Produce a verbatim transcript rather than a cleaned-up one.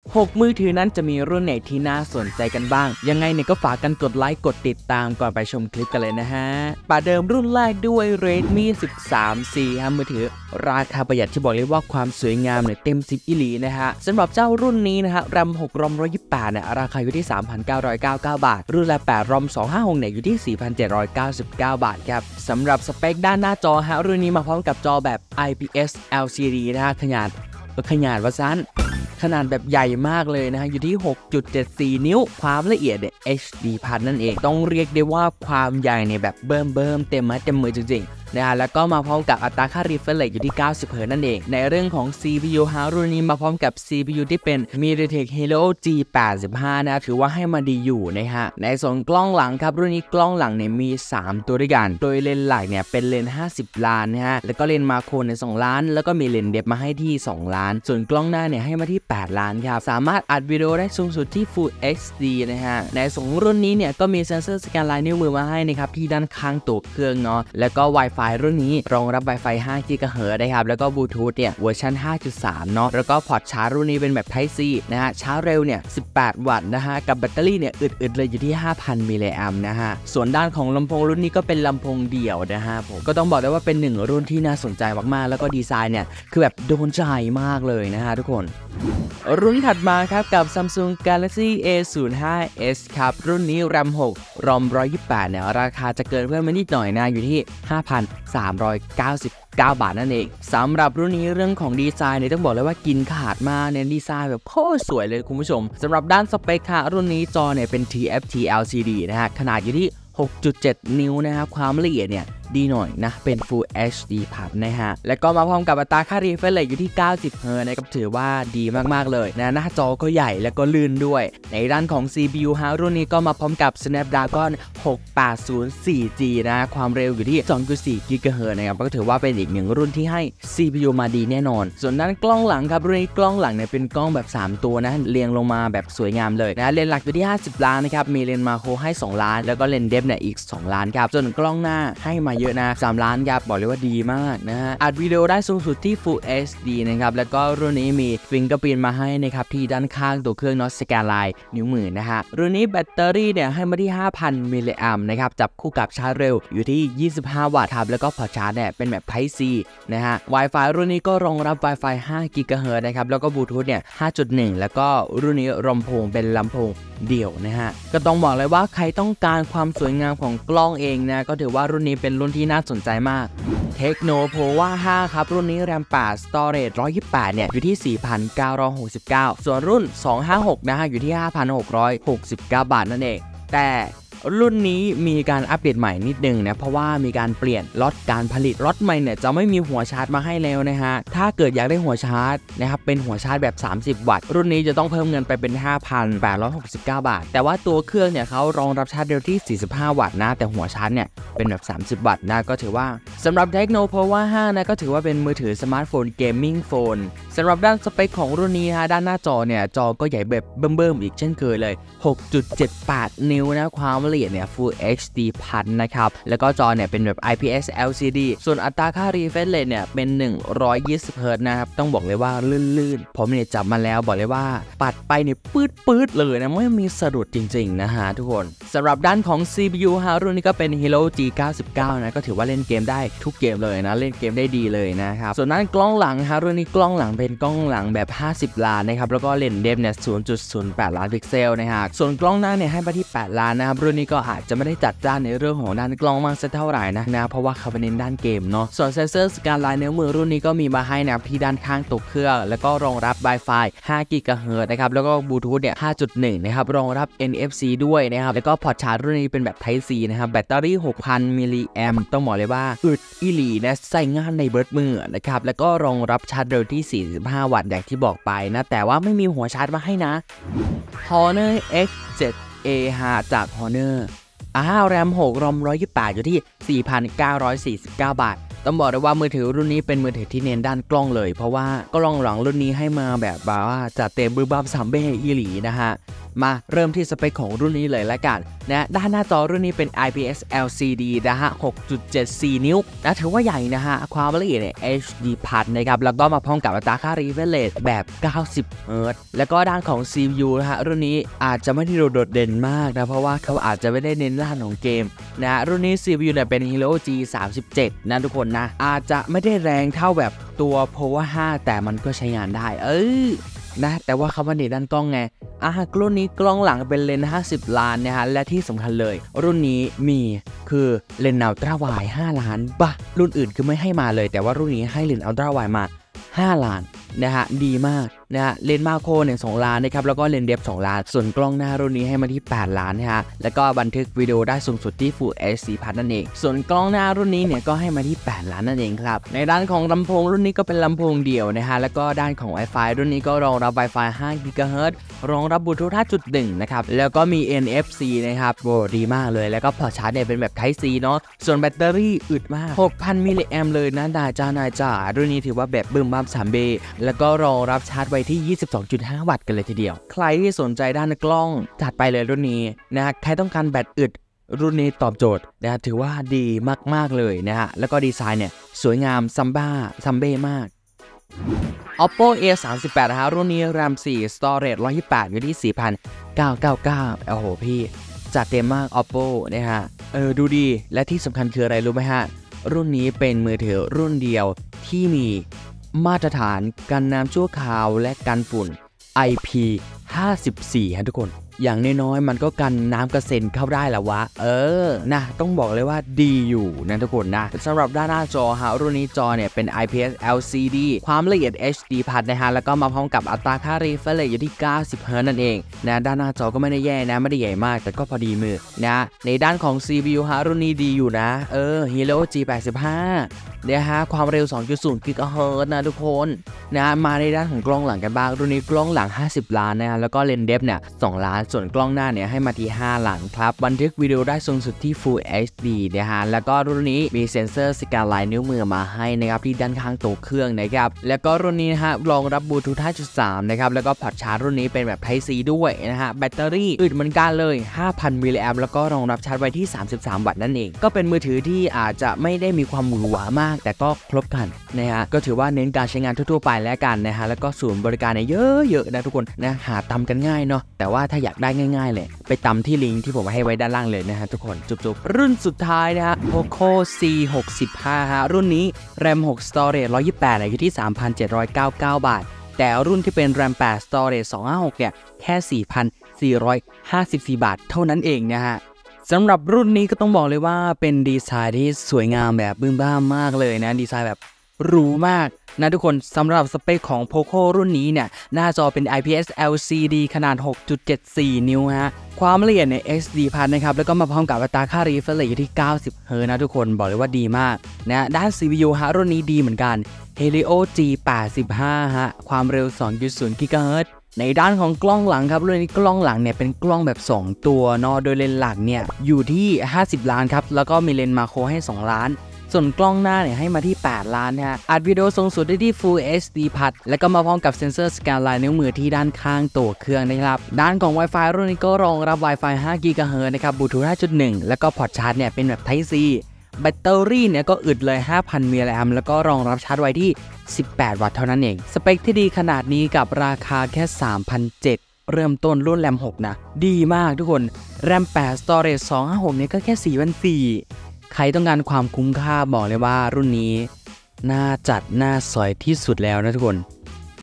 หกมือถือนั้นจะมีรุ่นไหนที่น่าสนใจกันบ้างยังไงเนี่ยก็ฝากกันกดไลค์กดติดตามก่อนไปชมคลิปกันเลยนะฮะประเดิมรุ่นแรกด้วย Redmi สิบสาม ซี ฮะมือถือราคาประหยัดที่บอกเลยว่าความสวยงามเนี่ยเต็มสิบอิลีนะฮะสำหรับเจ้ารุ่นนี้นะฮะ แรม หก รอม หนึ่งร้อยยี่สิบแปดเนี่ยราคาอยู่ที่ สามพันเก้าร้อยเก้าสิบเก้า บาทรุ่นแรม แปด รอม สองห้าหกเนี่ยอยู่ที่ สี่พันเจ็ดร้อยเก้าสิบเก้า บาทครับสำหรับสเปคด้านหน้าจอฮะรุ่นนี้มาพร้อมกับจอแบบ ไอ พี เอส แอล ซี ดี นะฮะขนาดขนาดว่าสั้นขนาดแบบใหญ่มากเลยนะฮะอยู่ที่ หกจุดเจ็ดสี่ นิ้วความละเอียดเนี่ย เอช ดี พันนั่นเองต้องเรียกได้ว่าความใหญ่เนี่ยแบบเบิ่มเบิ่มเต็มไม้เต็มมือจริงๆนะฮะแล้วก็มาพร้อมกับอัตราค่า refresh อยู่ที่ เก้าสิบ เฮิร์ตซ์ นั่นเองในเรื่องของ ซี พี ยู ฮะรุ่นนี้มาพร้อมกับ ซี พี ยู ที่เป็น MediaTek Helio จี แปดสิบห้า นะถือว่าให้มาดีอยู่นะฮะในส่วนกล้องหลังครับรุ่นนี้กล้องหลังเนี่ยมีสามตัวด้วยกันโดยเลนส์หลักเนี่ยเป็นเลนส์ห้าสิบล้านนะฮะแล้วก็เลนส์มาโครในสองล้านแล้วก็มีเลนส์เดฟมาให้ที่สองล้านส่วนกล้องหน้าเนี่ยให้มาที่แปดล้านครับสามารถอัดวิดีโอได้สูงสุดที่ Full เอช ดี นะฮะในส่วนรุ่นนี้เนี่ยก็มีเซ็นเซอร์สแกนลายนิ้วมือมาให้นะครับที่ด้านข้างตัวเครื่องเนาะแล้วก็ Wi-Fi รุ่นนี้รองรับ Wi-Fi ห้า กิกะเฮิรตซ์ นะครับแล้วก็ Bluetooth เนี่ยเวอร์ชัน ห้าจุดสาม เนาะแล้วก็พอร์ตชาร์จรุ่นนี้เป็นแบบ Type C นะฮะชาร์จเร็วเนี่ยสิบแปดวัตต์นะฮะกับแบตเตอรี่เนี่ยอึดๆเลยอยู่ที่ ห้าพัน มิลลิแอมป์นะฮะส่วนด้านของลำโพงรุ่นนี้ก็เป็นลำโพงเดี่ยวนะฮะผมก็ต้องบอกได้ว่าเป็นหนึ่งรุ่นที่น่าสนใจมากๆแล้วก็ดีไซน์เนี่ยคือแบบโดนใจมากเลยนะฮะทุกคนรุ่นถัดมาครับกับ Samsung Galaxy เอ ศูนย์ ห้า เอส ครับรุ่นนี้ แรม หก รอม หนึ่งร้อยยี่สิบแปดเนี่ยราคาจะเกินเพิ่มมานิดหน่อยนะอยู่ที่ ห้าพันสามร้อยเก้าสิบเก้า บาทนั่นเองสำหรับรุ่นนี้เรื่องของดีไซน์เนี่ยต้องบอกเลยว่ากินขาดมากเนี่ยดีไซน์แบบโคตรสวยเลยคุณผู้ชมสำหรับด้านสเปคค่ะรุ่นนี้จอเนี่ยเป็น ที เอฟ ที แอล ซี ดี นะฮะขนาดอยู่ที่ หกจุดเจ็ด นิ้วนะครับความละเอียดเนี่ยดีหน่อยนะเป็น Full เอช ดี พันนะฮะแล้วก็มาพร้อมกับอัตราค่า refresh rate อยู่ที่ เก้าสิบ เฮิร์ตซ์ นะครับถือว่าดีมากๆเลยนะหน้าจอก็ใหญ่แล้วก็ลื่นด้วยในด้านของ ซี พี ยู ฮะรุ่นนี้ก็มาพร้อมกับ Snapdragon หกแปดศูนย์ โฟร์จี นะความเร็วอยู่ที่ สองจุดสี่ กิกะเฮิรตซ์ นะครับก็ถือว่าเป็นอีกหนึ่งรุ่นที่ให้ ซี พี ยู มาดีแน่นอนส่วนด้านกล้องหลังครับรุ่นนี้กล้องหลังเนี่ยเป็นกล้องแบบสามตัวนะเรียงลงมาแบบสวยงามเลยนะเลนส์หลักอยู่ที่ห้าสิบล้านนะครับมีเลนส์มาโครให้สองล้านแล้วก็เลนส์เดฟเนี่ยอีกสองล้านครับส่วนกล้องหน้าให้มาเยอะนะสามล้านครับบอกเลยว่าดีมากนะฮะอัดวิดีโอได้สูงสุดที่ Full เอช ดี นะครับแล้วก็รุ่นนี้มีฟิงเกอร์พรินท์มาให้นะครับที่ด้านข้างตัวเครื่องเนาะสแกนลายนิ้วมือนะฮะรุ่นนี้แบตเตอรี่เนี่ยให้มาที่ ห้าพัน มิลลิแอมป์นะครับจับคู่กับชาร์จเร็วอยู่ที่ยี่สิบห้าวัตต์ครับแล้วก็พอร์ตชาร์จเนี่ยเป็นแบบ Type C นะฮะ Wi-Fi รุ่นนี้ก็รองรับ Wi-Fi ห้า กิกะเฮิรตซ์ นะครับแล้วก็ Bluetooth เนี่ย ห้าจุดหนึ่ง แล้วก็รุ่นนี้ลำโพงเป็นลำโพงเดี่ยวนะฮะก็ต้องบอกเลยว่าใครต้องการความสวยงามของกล้องเองนะก็ถือว่ารุ่นนี้เป็นรุ่นที่น่าสนใจมาก Tecno Pova ห้า ครับรุ่นนี้ แรม แปด Storage หนึ่งร้อยยี่สิบแปดเนี่ยอยู่ที่ สี่พันเก้าร้อยหกสิบเก้า ส่วนรุ่น สองห้าหก นะฮะอยู่ที่ ห้าพันหกร้อยหกสิบเก้า บาทนั่นเองแต่รุ่นนี้มีการอัปเดตใหม่นิดนึงนะเพราะว่ามีการเปลี่ยนล็อตการผลิตล็อตใหม่เนี่ยจะไม่มีหัวชาร์จมาให้แล้วนะฮะถ้าเกิดอยากได้หัวชาร์จนะครับเป็นหัวชาร์จแบบสามสิบวัตต์รุ่นนี้จะต้องเพิ่มเงินไปเป็น ห้าพันแปดร้อยหกสิบเก้า บาทแต่ว่าตัวเครื่องเนี่ยเขารองรับชาร์จเร็วที่สี่สิบห้าวัตต์นะแต่หัวชาร์จเนี่ยเป็นแบบสามสิบวัตต์นะก็ถือว่าสำหรับ Tecno Pova ห้านะก็ถือว่าเป็นมือถือสมาร์ทโฟนเกมมิ่งโฟนสำหรับด้านสเปคของรุ่นนี้ฮะด้านหน้าจอเนี่ยจอก็ใหญ่แบบเบิ่มๆอีกเช่นเคยเลย หกจุดเจ็ดแปด นิ้วนะความละเอียดเนี่ย Full เอช ดี พันนะครับแล้วก็จอเนี่ยเป็นแบบ ไอ พี เอส แอล ซี ดี ส่วนอัตราค่า refresh rate เนี่ยเป็นหนึ่งร้อยยี่สิบ เฮิร์ตซ์ นะครับต้องบอกเลยว่าลื่นๆผมเนี่ยจับมาแล้วบอกเลยว่าปัดไปเนี่ยปื๊ดๆเลยนะไม่มีสะดุดจริงๆนะฮะทุกคนสำหรับด้านของ ซี พี ยู ฮะรุ่นนี้ก็เป็น Helio จี เก้าสิบเก้า นะก็ถือว่าเล่นเกมได้ทุกเกมเลยนะเล่นเกมได้ดีเลยนะครับส่วนด้านกล้องหลังฮะรุ่นนี้กล้องหลังเป็นกล้องหลังแบบห้าสิบล้านนะครับแล้วก็เลนส์เดฟเนี่ย ศูนย์จุดศูนย์แปด ล้านพิกเซลนะฮะส่วนกล้องหน้าเนี่ยให้มาที่แปดล้านนะครับรุ่นนี้ก็อาจจะไม่ได้จัดจ้านในเรื่องของด้านกล้องมากสักเท่าไหร่นะนะเพราะว่าเขาเน้นด้านเกมเนาะส่วนเซนเซอร์สแกนลายนิ้วมือรุ่นนี้ก็มีมาให้นะครับที่ด้านข้างตัวเครื่องแล้วก็รองรับ Wi-Fi ห้า กิกะเฮิรตซ์ นะครับแล้วก็ Bluetooth เนี่ย ห้าจุดหนึ่ง นะครับรองรับ เอ็น เอฟ ซี ด้วยนะครับแล้วก็พอร์ตชาร์จรุ่นนี้เป็นแบบ Type C นะครับแบตเตอรี่ หกพัน มิลลิแอมป์ต้องบอกเลยว่าอึดอีหลีนะใส่งานในเบิร์ดมือนะครับแล้วก็รองรับชาร์จเร็วที่สี่สิบห้าวัตต์อย่างที่บอกไปนะแต่ว่าไม่มีหัวชาร์จมาให้นะ Honor เอ็กซ์ เซเว่น เอ ห้า จาก Honorอ้าวแรม หก รอม หนึ่งร้อยยี่สิบแปดอยู่ที่ สี่พันเก้าร้อยสี่สิบเก้า บาทต้องบอกเลยว่ามือถือรุ่นนี้เป็นมือถือที่เน้นด้านกล้องเลยเพราะว่ากล้องหลังรุ่นนี้ให้มาแบบว่าจัดเต็มบึ้มบั้มซัมเบ้อีหลีนะฮะมาเริ่มที่สเปคของรุ่นนี้เลยละกันนะด้านหน้าจอรุ่นนี้เป็น ไอ พี เอส แอล ซี ดี นะฮะ หกจุดเจ็ดสี่ นิ้วนะถือว่าใหญ่นะฮะความละเอียดเนี่ย เอช ดี พัดนะครับแล้วก็มาพร้อมกับอัตราค่า refresh แบบ เก้าสิบ เฮิร์ตซ์ แล้วก็ด้านของ ซี พี ยู นะฮะรุ่นนี้อาจจะไม่ได้โดดเด่นมากนะเพราะว่าเขาอาจจะไม่ได้เน้นด้านของเกมนะรุ่นนี้ ซี พี ยู เนี่ยเป็น Helio จี สามสิบเจ็ด นะทุกคนนะอาจจะไม่ได้แรงเท่าแบบตัว Power ห้า แต่มันก็ใช้งานได้เออนะแต่ว่าเขามาเน้นด้านกล้องไงอ่ะรุ่นนี้กล้องหลังเป็นเลนส์ห้าสิบล้านนะฮะและที่สำคัญเลยรุ่นนี้มีคือเลนส์อัลตร้าไวด์ห้าล้านบะรุ่นอื่นคือไม่ให้มาเลยแต่ว่ารุ่นนี้ให้เลนส์อัลตร้าไวด์มาห้าล้านนะฮะดีมากนะฮะเลนส์มาโครเนี่ยสองล้านนะครับแล้วก็เลนส์เดฟสองล้านส่วนกล้องหน้ารุ่นนี้ให้มาที่แปดล้านนะฮะแล้วก็บันทึกวิดีโอได้สูงสุดที่ Full เอช ดี พัดนั่นเองส่วนกล้องหน้ารุ่นนี้เนี่ยก็ให้มาที่แปดล้านนั่นเองครับในด้านของลำโพงรุ่นนี้ก็เป็นลำโพงเดี่ยวนะฮะแล้วก็ด้านของ Wi-Fi รุ่นนี้ก็รองรับ Wi-Fi ห้า กิกะเฮิรตซ์ รองรับบลูทูธ ห้าจุดหนึ่ง นะครับแล้วก็มี เอ็น เอฟ ซี นะครับโอ้ดีมากเลยแล้วก็พอร์ตชาร์จเนี่ยเป็นแบบ Type C เนาะส่วนแบตเตอรี่อึดมาก หกพัน มิลลิแอมป์เลยนะนายจ้านายจ้ารุ่นนี้ถือว่าแบบบึ้มบ้าม ทรี เบ แล้วก็รองรับชาร์จไว้ที่ ยี่สิบสองจุดห้า วัตต์กันเลยทีเดียวใครที่สนใจด้านกล้องจัดไปเลยรุ่นนี้นะฮะใครต้องการแบตอึดรุ่นนี้ตอบโจทย์นะถือว่าดีมากๆเลยนะฮะแล้วก็ดีไซน์เนี่ยสวยงามซัมบ้าซัมเบ้มาก Oppo เอ สามสิบแปด นะฮะรุ่นนี้ แรม สี่ Storage หนึ่งร้อยยี่สิบแปด อยู่ที่ สี่พันเก้าร้อยเก้าสิบเก้า โอ้โหพี่จัดเต็มมาก Oppo นะฮะเออดูดีและที่สำคัญคืออะไรรู้ไหมฮะรุ่นนี้เป็นมือถือรุ่นเดียวที่มีมาตรฐานกันน้ำชั่วคราวและกันฝุ่น ไอ พี ห้าสิบสี่ ฮะทุกคนอย่างน้อยๆมันก็กันน้ำกระเซ็นเข้าได้แหละวะเออนะต้องบอกเลยว่าดีอยู่นะทุกคนนะสำหรับด้านหน้าจอฮะรุ่นนี้จอเนี่ยเป็น ไอ พี เอส แอล ซี ดี ความละเอียด เอช ดี พัดนะฮะแล้วก็มาพร้อมกับอัตราค่า refresh อยู่ที่ เก้าสิบ เฮิร์ตซ์ นั่นเองนะด้านหน้าจอก็ไม่ได้แย่นะไม่ได้ใหญ่มากแต่ก็พอดีมือนะในด้านของ ซี พี ยู ฮะรุ่นนี้ดีอยู่นะเออ Helio จี แปดสิบห้า เนี่ยฮะความเร็ว สองจุดศูนย์ กิกะเฮิรตซ์ นะทุกคนนะมาในด้านของกล้องหลังกันบ้างรุ่นนี้กล้องหลังห้าสิบล้านนะฮะแล้วก็เลนส์เดฟเนี่ยสองล้านส่วนกล้องหน้าเนี่ยให้มาที่ห้าล้านครับบันทึกวิดีโอได้สูงสุดที่ Full เอช ดี นะฮะแล้วก็รุ่นนี้มีเซ็นเซอร์สแกนลายนิ้วมือมาให้นะครับที่ด้านข้างตัวเครื่องนะครับแล้วก็รุ่นนี้นะฮะรองรับบลูทูธ ห้าจุดสาม นะครับแล้วก็พอร์ตชาร์จรุ่นนี้เป็นแบบ Type C ด้วยนะฮะแบตเตอรี่อึดเหมือนกันเลย ห้าพัน มิลลิแอมป์แล้วก็รองรับชาร์จไว้ที่สามสิบสามวัตต์นั่นเองก็เป็นมือถือที่อาจจะไม่ได้มีความหวือหวามากแต่ก็ครบกันนะฮะก็ถือว่าเน้นการใช้งานทั่วๆไปแล้วกันนะฮะแล้วก็ศูนย์บริการเนี่ยเยอะๆนะทุกคนนะหาตำกันง่ายเนาะแต่ว่าถ้าอยากได้ง่ายๆเลยไปตำที่ลิงก์ที่ผมให้ไว้ด้านล่างเลยนะฮะทุกคนจุบๆรุ่นสุดท้ายนะฮะ Poco ซี หกสิบห้า ฮะรุ่นนี้ แรม หก Storage หนึ่งร้อยยี่สิบแปดอยู่ที่ สามพันเจ็ดร้อยเก้าสิบเก้า บาทแต่รุ่นที่เป็น แรม แปด Storage สองร้อยห้าสิบหกเนี่ยแค่ สี่พันสี่ร้อยห้าสิบสี่ บาทเท่านั้นเองนะฮะสำหรับรุ่นนี้ก็ต้องบอกเลยว่าเป็นดีไซน์ที่สวยงามแบบบึ้มบ้ามมากเลยนะดีไซน์แบบหรูมากนะทุกคนสำหรับสเปคของ Poco รุ่นนี้เนี่ยหน้าจอเป็น ไอ พี เอส แอล ซี ดี ขนาด หกจุดเจ็ดสี่ นิ้วฮะความละเอียดใน เอช ดี พัดนะครับแล้วก็มาพร้อมกับอัตราค่า refresh อยู่ที่ เก้าสิบ เฮิร์ตซ์ นะทุกคนบอกเลยว่าดีมากนะด้าน ซี พี ยู ฮะรุ่นนี้ดีเหมือนกัน Helio จี แปดสิบห้า ฮะความเร็ว สองจุดศูนย์ กิกะเฮิรตซ์ ในด้านของกล้องหลังครับรุ่นนี้กล้องหลังเนี่ยเป็นกล้องแบบสองตัวเนาะโดยเลนส์หลักเนี่ยอยู่ที่ห้าสิบล้านครับแล้วก็มีเลนส์มาโครให้สองล้านส่วนกล้องหน้าเนี่ยให้มาที่แปดล้านนะฮะอัดวิดีโอสูงสุดได้ที่ Full เอช ดี พัดแล้วก็มาพร้อมกับเซ็นเซอร์สแกนลายนิ้วมือที่ด้านข้างตัวเครื่องนะครับด้านของ Wi-Fi รุ่นนี้ก็รองรับ Wi-Fi ห้า กิกะเฮิรตซ์ นะครับบลูทูธ ห้าจุดหนึ่ง แล้วก็พอร์ตชาร์จเนี่ยเป็นแบบ Type C แบตเตอรี่เนี่ยก็อึดเลย ห้าพัน มิลลิแอมป์แล้วก็รองรับชาร์จไว้ที่สิบแปด วัตต์เท่านั้นเองสเปคที่ดีขนาดนี้กับราคาแค่ สามพันเจ็ดร้อย เริ่มต้นรุ่นแรมหกนะดีมากทุกคนแรมแปด Storage สองร้อยห้าสิบหกเนี่ยก็แค่ สี่พันสี่ร้อย ใครต้องการความคุ้มค่าบอกเลยว่ารุ่นนี้น่าจัดน่าสอยที่สุดแล้วนะทุกคน